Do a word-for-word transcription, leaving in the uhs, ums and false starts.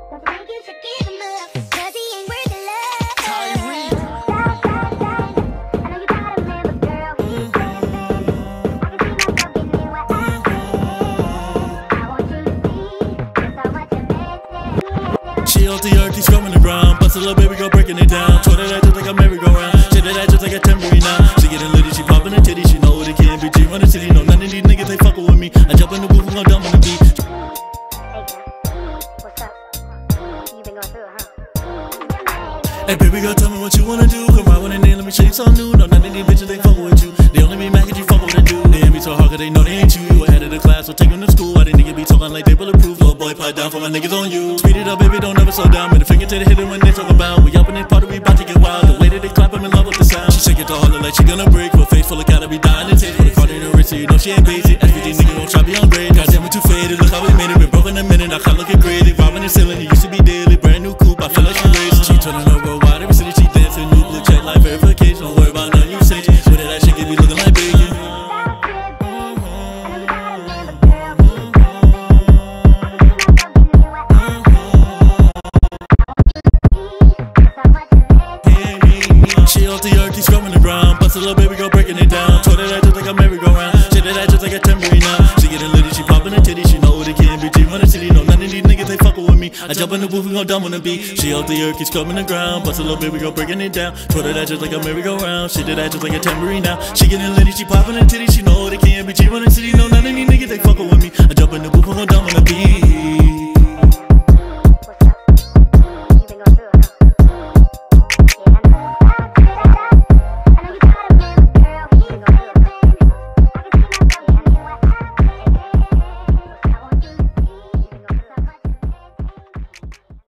She off the earth, he's scrumming the ground. Bust a little baby girl breaking it down. Throw that ass just like a merry-go-round. Shit that ass just like a tambourine now. She getting litty, she popping her titty. She know what it can be. G run the city, no none of these niggas, they fuckin' with me. I jump in the booth and go dumb on the beat. Hey, what's up? You been going through it, huh? Hey baby girl, tell me what you wanna do. Come ride with a name, let me show you something new. No none of these bitches, they fuckin' with you. They only be mad cause you fuck with a dude. They hit me so hard cause they know they ain't you. You ahead of the class, so take them to school. Why they niggas be talking like they bulletproof? Little boy, pipe down for my niggas on you. Speed it up, baby, don't ever slow down. With a finger to the hitter when they talk about. We up in this party, we bout to get wild. The way that they clap, I'm in love with the sound. She shake it to harder like she gonna break. With a face full of gotta be dying to taste. With a card in her wrist, so you know she ain't basic. S V G nigga don't try be on grade. Goddamn, we too faded. Look how we made it. Been broke in a minute. I can't look at crazy. Robbing the ceiling. It used to be daily. Brand new coupe. I feel like she racing. She turning her world wide. Every city she dancing. New blue check like verification. Don't worry about none usage. With that shit, get me looking like bacon. She off the earth, he's scrumming the ground. Bust a little baby girl breaking it down. Throw that ass just like a merry-go-round. Shit that ass just like a tambourine now. She getting litty, she popping her titty. She know what it can be. G run the city, no none of these niggas, they fuckin' with me. I jump in the booth, we gon' dumb on the beat. She off the earth, he's scrumming the ground. Bust a little baby girl breaking it down. Throw that ass just like a merry-go-round. Shit that ass just like a tambourine now. She getting litty, she popping her titty. She know what it can be. G run the city, no none of these niggas, they fuckin' with me. I jump in the booth, we gon' dumb on the beat.